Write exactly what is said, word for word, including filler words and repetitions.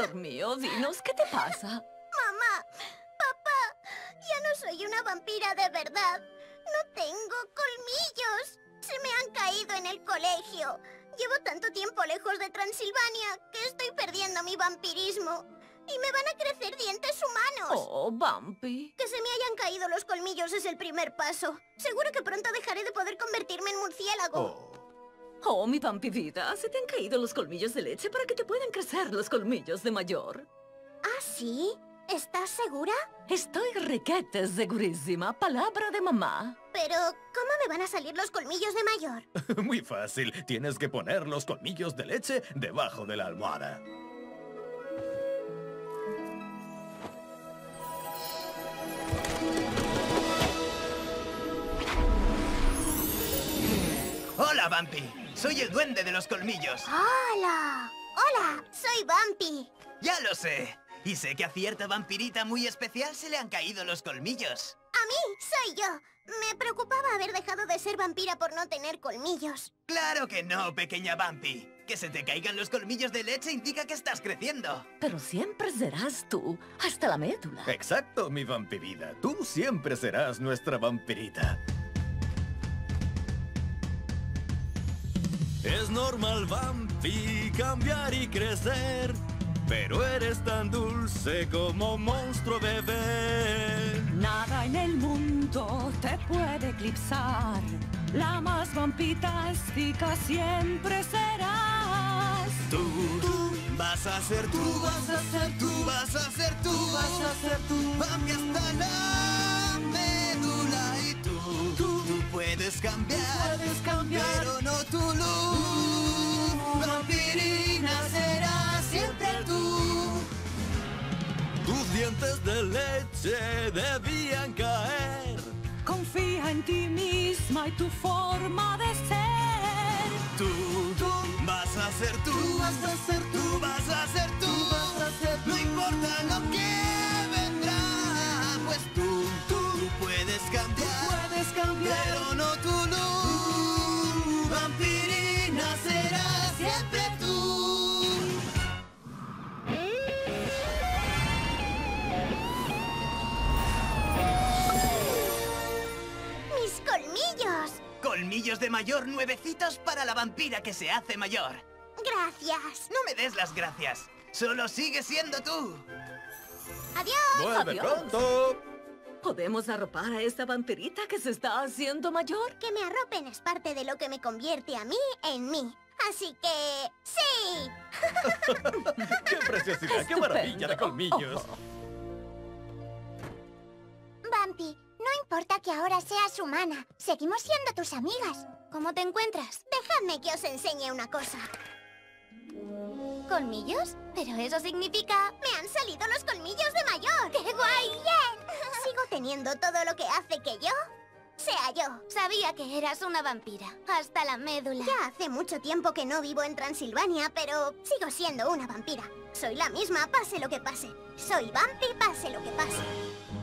Amor mío, dinos, ¿qué te pasa? Mamá, papá, ya no soy una vampira de verdad. No tengo colmillos. Se me han caído en el colegio. Llevo tanto tiempo lejos de Transilvania que estoy perdiendo mi vampirismo. Y me van a crecer dientes humanos. Oh, Bumpy. Que se me hayan caído los colmillos es el primer paso. Seguro que pronto dejaré de poder convertirme en murciélago. Oh. Oh, mi Bumpy vida, se te han caído los colmillos de leche para que te puedan crecer los colmillos de mayor. ¿Ah, sí? ¿Estás segura? Estoy requete segurísima, palabra de mamá. Pero, ¿cómo me van a salir los colmillos de mayor? Muy fácil. Tienes que poner los colmillos de leche debajo de la almohada. ¡Hola, Bumpy! Soy el duende de los colmillos. ¡Hola! ¡Hola! Soy Bumpy. ¡Ya lo sé! Y sé que a cierta vampirita muy especial se le han caído los colmillos. A mí, soy yo. Me preocupaba haber dejado de ser vampira por no tener colmillos. ¡Claro que no, pequeña Bumpy! Que se te caigan los colmillos de leche indica que estás creciendo. Pero siempre serás tú, hasta la médula. Exacto, mi vampirida. Tú siempre serás nuestra vampirita. Es normal, Bumpy, cambiar y crecer, pero eres tan dulce como monstruo bebé. Nada en el mundo te puede eclipsar. La más vampitástica siempre serás. Tú, tú vas a ser tú, Tú vas a ser tú, tú vas a ser tú, tú vas a ser tú. Bumpy hasta la médula. Y tú, tú, tú puedes cambiar, Puedes cambiar. pero no tu luz. Vampirina serás siempre tú. Tus dientes de leche debían caer. Confía en ti misma y tu forma de ser. Tú, tú vas a ser tú, Tú vas a ser tú. tú vas a ser tú, Tú vas a ser no tú. importa lo que vendrá, pues tú, tú, tú puedes cambiar, Puedes cambiar. pero no tu luz. Vampirina serás siempre tú. ¡Mis colmillos! Colmillos de mayor nuevecitos para la vampira que se hace mayor. Gracias. No me des las gracias, solo sigue siendo tú. Adiós. ¡Vuelve Adiós. pronto! ¿Podemos arropar a esta vampirita que se está haciendo mayor? Que me arropen es parte de lo que me convierte a mí en mí. Así que... ¡sí! ¡Qué preciosidad! ¡Qué maravilla de colmillos! Bumpy, no importa que ahora seas humana. Seguimos siendo tus amigas. ¿Cómo te encuentras? Dejadme que os enseñe una cosa. ¿Colmillos? Pero eso significa... ¡me han salido los colmillos de mayor! ¡Qué guay! ¡Bien! ¿Sigo teniendo todo lo que hace que yo sea yo? Sabía que eras una vampira, hasta la médula. Ya hace mucho tiempo que no vivo en Transilvania, pero sigo siendo una vampira. Soy la misma, pase lo que pase. Soy Bumpy, pase lo que pase.